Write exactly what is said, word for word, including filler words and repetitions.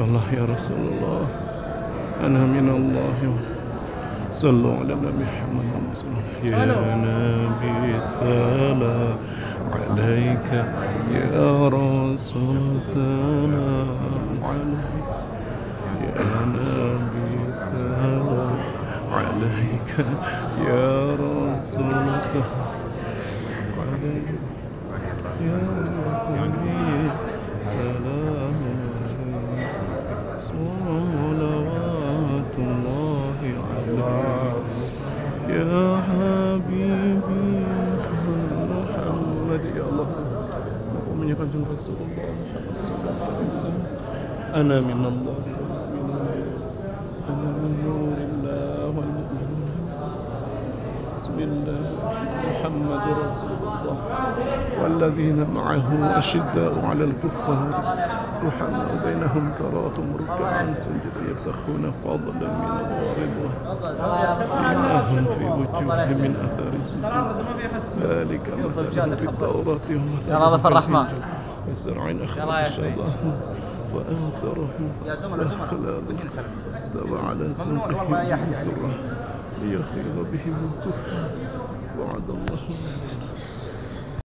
الله يا رسول الله، أنا من الله. صلوا على النبي محمد صلى الله عليه وسلم. يا نبي السلام عليك، يا رسول سلام عليك، يا نبي السلام عليك، يا رسول سلام عليك، يا نبي سلام عليك، صلوات الله عليك، يا حبيبي محمد. يا الله ومن يقدم رسول الله محمد صلى الله عليه وسلم. أنا من الله، أنا من نور الله والمؤمنين. بسم الله محمد رسول الله والذين معه أشداء على الكفار رحماء بينهم، تراهم ركعا سجدا يبتغون فضلا من الله ورضوانه، سيماهم في وجوههم من أثر السجود، ذلك مثلهم في التوراة ومثلهم في الإنجيل كزرع أخرج شطأه فآزره فاستغلظ فاستوى على سوقه يعجب الزرع ليغيظ بهم الكفار. وعد الله